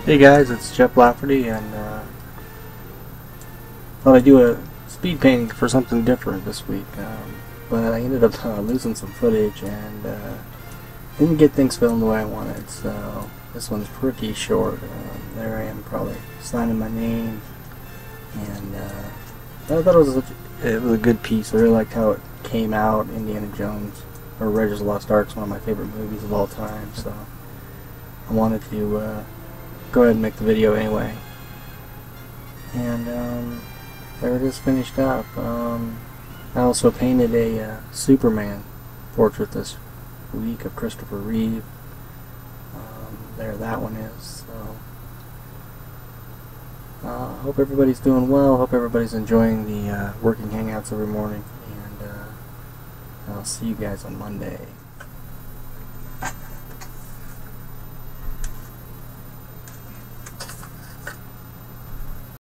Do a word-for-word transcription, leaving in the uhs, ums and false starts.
Hey guys, it's Jeff Lafferty, and uh, thought I'd do a speed painting for something different this week, um, but I ended up uh, losing some footage and uh, didn't get things filmed the way I wanted, so this one's pretty short. Um, there I am probably signing my name, and uh, I thought it was, a, it was a good piece. I really liked how it came out. Indiana Jones, or Raiders of the Lost Ark is one of my favorite movies of all time, so I wanted to uh, go ahead and make the video anyway. And um, there it is, finished up. Um, I also painted a uh, Superman portrait this week of Christopher Reeve. Um, there that one is. So uh, hope everybody's doing well. Hope everybody's enjoying the uh, working hangouts every morning. And uh, I'll see you guys on Monday.